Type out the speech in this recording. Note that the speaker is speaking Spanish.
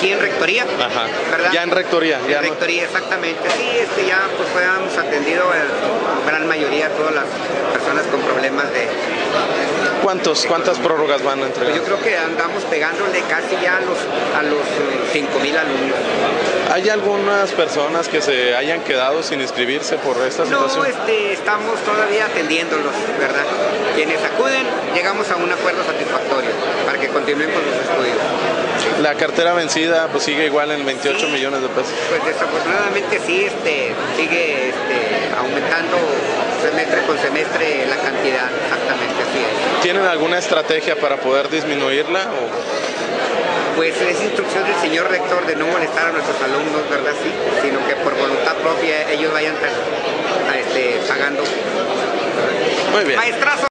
aquí en Rectoría, Ajá. ¿verdad? Ya en Rectoría. En Rectoría, exactamente. Sí, ya pues hemos atendido la gran mayoría, todas las personas con problemas de... ¿Cuántas prórrogas van a entregar? Pues yo creo que andamos pegándole casi ya a los 5,000 alumnos. ¿Hay algunas personas que se hayan quedado sin inscribirse por esta situación? No, estamos todavía atendiéndolos, ¿verdad? Quienes acuden, llegamos a un acuerdo satisfactorio para que continúen con sus estudios. La cartera vencida pues sigue igual en 28 millones de pesos. Pues desafortunadamente sí, sigue aumentando semestre con semestre la cantidad, exactamente así es. ¿Tienen alguna estrategia para poder disminuirla? Pues es instrucción del señor rector de no molestar a nuestros alumnos, ¿verdad? Sí, sino que por voluntad propia ellos vayan pagando. Muy bien. Maestrazo.